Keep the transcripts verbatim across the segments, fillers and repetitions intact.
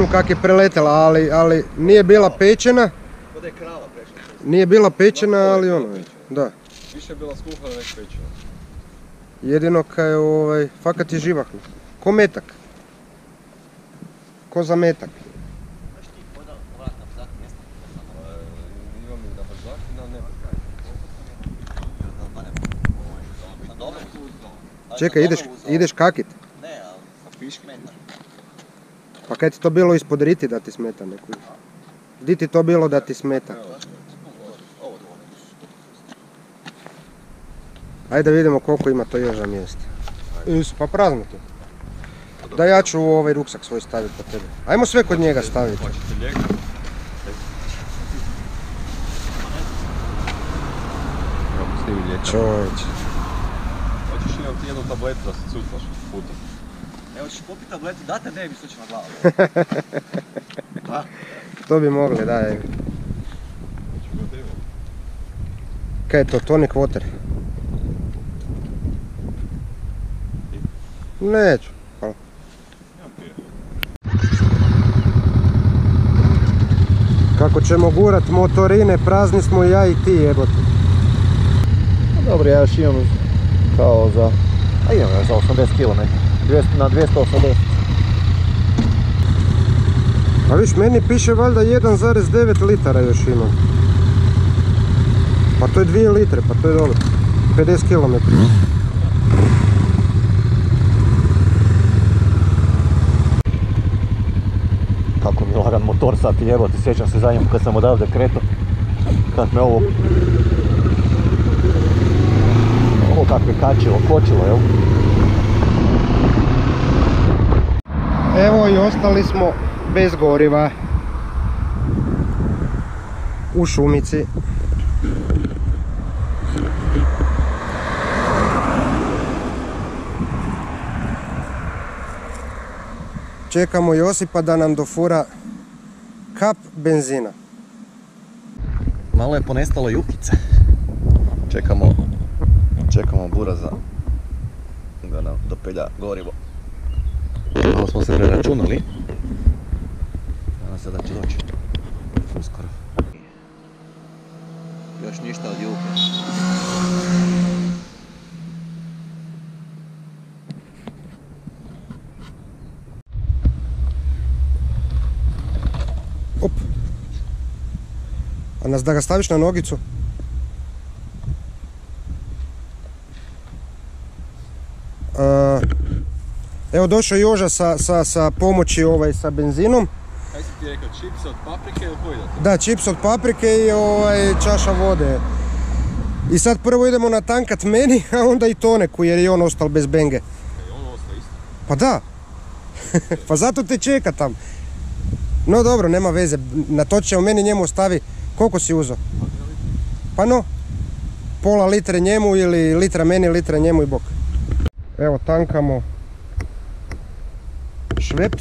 onu kak je preletela, ali, ali nije bila pečena. Kod je krava prešla. Nije bila pečena, ali ono, da. Više je bila skuhana nek pečena. Jedino kaj je ovaj, fakat je živahno. Ko metak. Ko za metak. Znaš ti podal vrat na brzak mjesta? Imam i na brzak i na ne brzak. Čekaj, ideš, ideš kakit? Ne, ali sa piški metar. Pa kaj ti to bilo ispod riti da ti smeta neku? Di ti to bilo da ti smeta? Ajde da vidimo koliko ima to još za mjesta. Pa prazno ti. Da ja ću ovaj ruksak svoj staviti po tebe. Ajmo sve kod njega staviti. Čovječ. Hoćeš imam ti jednu tabletu da se cucaš putem. Evo ćeš popiti tabletu, date ne bi slučaj na glavu. Da? To bi mogli, da je. Kaj je to, tonic water? Neću, hvala. Kako ćemo gurat motorine, prazni smo i ja i ti, jebote. Dobro, ja još imam kao za... A imam još za osamdeset kilometara. Na dvjesto osamdeset. A viš, meni piše valjda jedan zarez devet litara još imam. Pa to je dvije litre, pa to je dobro. pedeset kilometara. Kako mi je lagan motor sad, jebote, sjećam se zadnjem kad sam odavde kreto. Kad me ovo... Ovo kak me kačilo, kočilo, jel? Evo i ostali smo bez goriva. U šumici. Čekamo Josipa da nam dofura kap benzina. Malo je ponestalo jukice. Čekamo, čekamo Buraza da nam dopelja gorivo. Malo smo se preračunali. Nadam se da će doći uskoro. Još ništa od juke. Op. A nas da ga staviš na nogicu? Uh, evo došao Joža sa, sa, sa pomoći ovaj, sa benzinom. Kaj si ti rekao, čips od paprike ili koji da to? Da, čips od paprike i ovaj, čaša vode. I sad prvo idemo natankat meni, a onda i Toneku jer je on ostal bez benge. I on ostao isto? Pa da. Pa zato te čeka tam. No dobro, nema veze. Natočit ćemo meni, njemu ostavi. Koliko si uzeo? Pa no. Pola litre njemu ili litra meni, litra njemu i bok. Evo tankamo Šveps.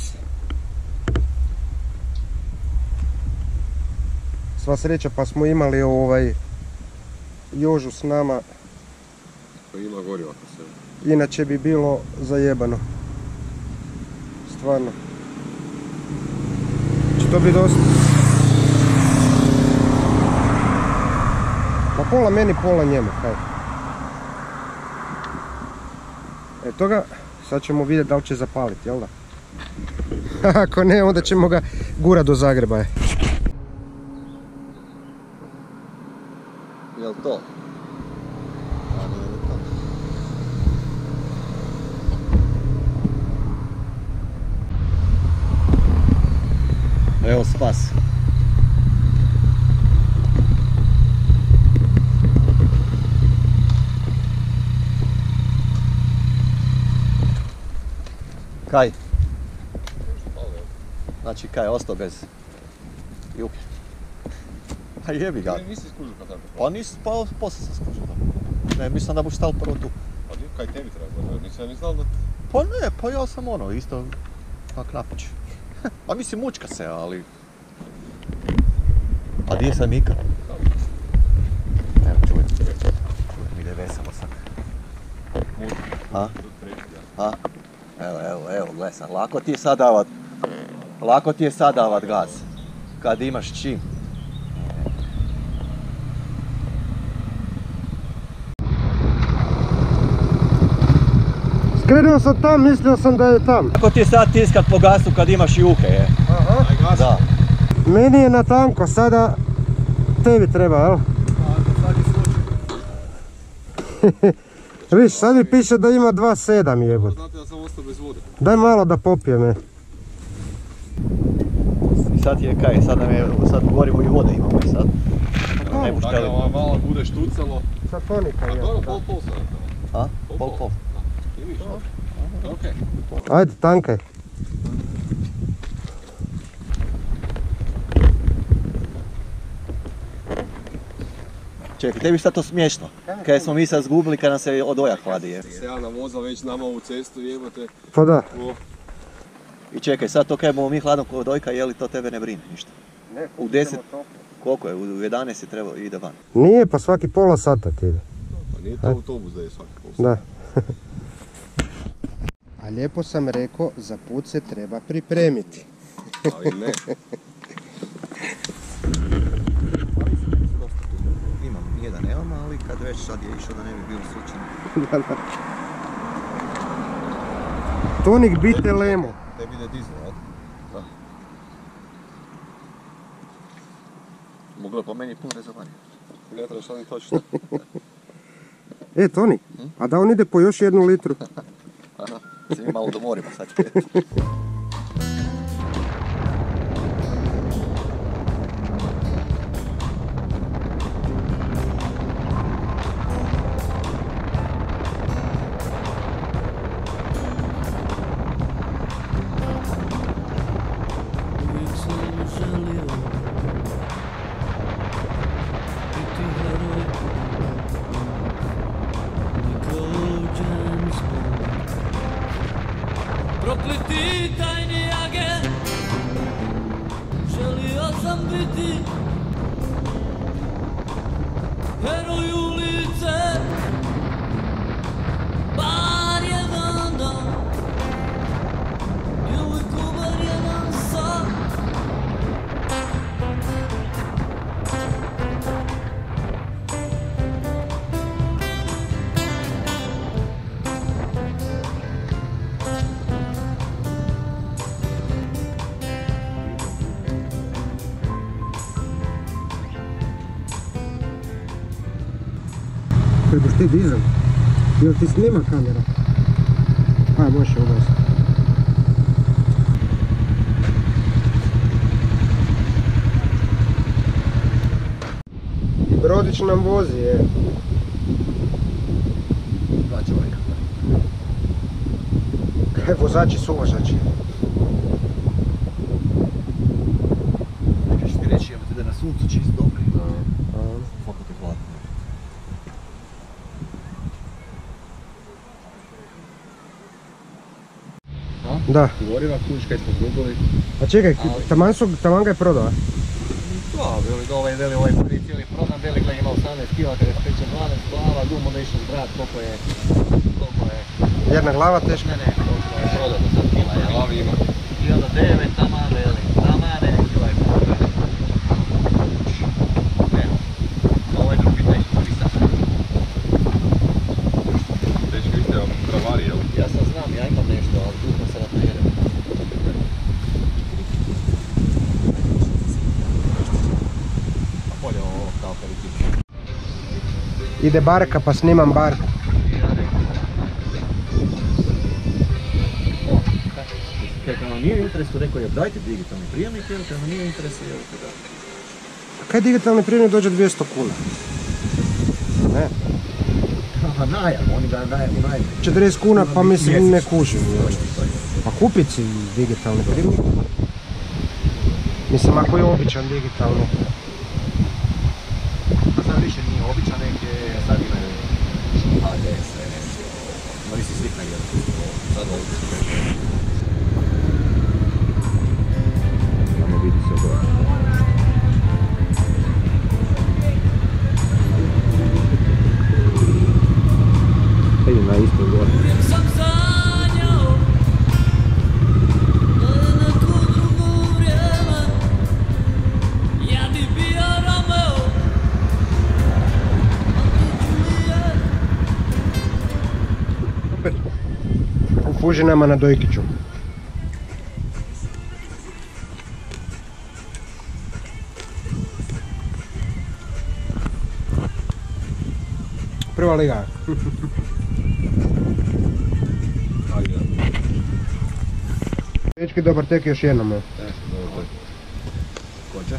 Sva sreća pa smo imali ovaj Jožu s nama. Pa ima goriva kod sebe. Inače bi bilo zajebano. Stvarno. Će to biti dosta. Pa pola meni, pola njemu, kaj. Eto ga, sad ćemo vidjeti da li će zapaliti, jel da? Ako ne, onda ćemo ga gurat do Zagreba. Je. Jel to? A nije li to? Evo spas. Kaj? Znači kaj, ostao bez juke. Pa jebi ga. Nisi skužio kad tako? Pa nisi, pa poslije sam skužio. Ne, mislim da buš stao prvo tu. Pa kaj tebi treba? Nisam ni znao da... Pa ne, pa ja sam ono, isto kak Napić. Pa mislim mučka se, ali... A gdje je sad Mika? Evo čujem. Čujem, ide veselo sad. A? A? Evo, evo, evo, gledaj sad, lako ti je sad davat. Lako ti je sad davat gas, kad imaš čim. Skrenuo sam tam, mislio sam da je tam. Lako ti je sad tiskat po gasu kad imaš juhe, je? Aha. Da. Meni je na tanko, sada tebi treba, jel? Sad je slučaj. Viš, sad mi piše da ima dva sedam jebot. Znate da sam ostao bez vode. Daj malo da popijem me. I sad je kaj, sad nam je, sad govorimo i vode imamo i sad. Ne bi htjeli. Dakle, malo bude štucalo. Sa tonika A je. dobro, pol pol sad. A? Pol pol. I više. Okej. Ajde, tankaj. Čekaj, tebi šta to smiješno? Kaj smo mi sad zgubili kad nam se od oja hladi, je. Se ja navozao već nama u cestu, jebate. Pa da. O, I čekaj, sad to kaj bomo mi hladno kod dojka jeli, to tebe ne brine ništa. Ne, U deset, koliko je? U jedanaest je trebao ide van. Nije, pa svaki pola sata ti ide. pa nije to autobus da je svaki pol. Da. A lijepo sam rekao, za put se treba pripremiti. Ali ne. Imam, jedan nemam, ali kad već sad je išao da ne bi bilo slučajno. Tonik bite lemo. Tebi ide dizel, jel? Da. Moglo je po meni puno rezovanje. Ne treba šta ni točno. E, Toni, a da on ide po još jednu litru? Aha, se mi malo domorimo sad. Prokleti tajni agent, želio sam biti heroj ulice, bar jedan dan, djevojku bar jedan sat. Kaj boš ti dizel? Jel ti snima kamera? Aj, možeš ugasiti. I brodić nam vozi, je. Dva čovjeka. Kaj vozači su vozači. Nećeš ti reći, imate da je na suncu čist dobri. Kako ti hladno. Da. Goriva kuć kaj smo zgubili. A čekaj, taman, su, taman ga je prodao, a? Da, veli da ovaj, veli ovaj prvi cijeli prodan, veli gleda ima osamnaest kila, kada je spečen dvanaest glava, dumo da išao zbrati koliko je, koliko je, Jedna glava teška. ne ne, koliko je prodao do sad kila, jel? Glavi ima. Hiljada devet, taman veli, taman ne, kila je prodao. Ne, ovaj drugi teški prvi sad. Dečki, vi ste travari, jel? Ja sam znam, ja imam nešto, ali duhom se na to jedem. A bolje ovo kao peritiv. Ide barka, pa snimam barku. Kad nam nije u interesu, rekao je dajte digitalni prijemnik, jer kad nam nije u interesu, jel te da. A kaj digitalni primjer dođe dvjesto kuna? Ne. Aha, najam, oni ga najam, najam. četrdeset kuna, pa mislim ne kužim. Točno, to je. Pa kupit si digitalni primjer. Mislim, ako je običan digitalni. A sad više nije običan, nek je, sad imaju H D, sve nešto. Oni si svih najgledati. Sad ovdje su kreći. Tamo vidi se dobro. Ide na isto gore. Uvijek sam sanjao da je neko drugo Pužinama na Dojkiću. Prva liga. Dečki, dobar tek još jednom. evo. Končaš?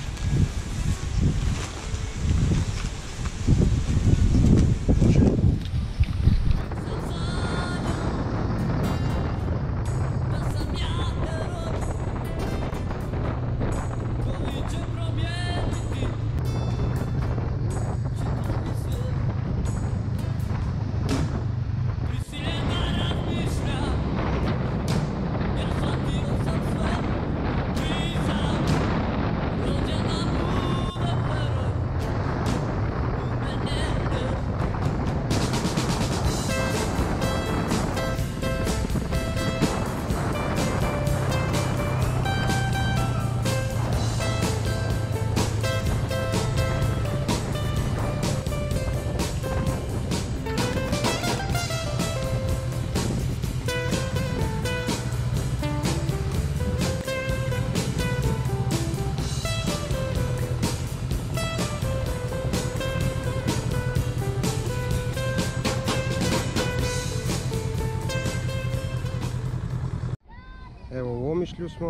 Evo u Omišlju smo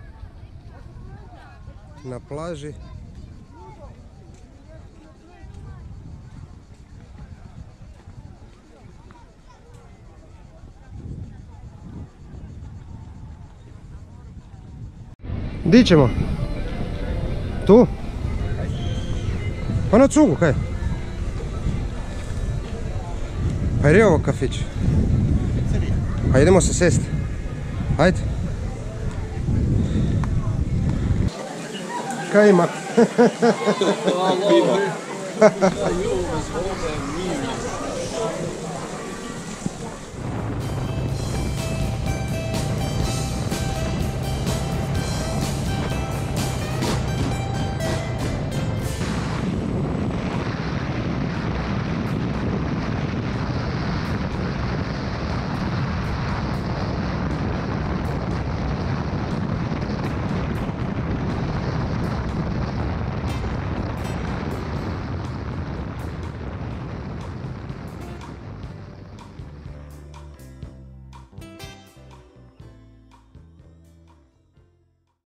na plaži. Di ćemo? Tu? Pa na cugu, kaj? Pa jer je ovo kafić? Pa idemo se sesti. Ajde. Kaj ima? Piva.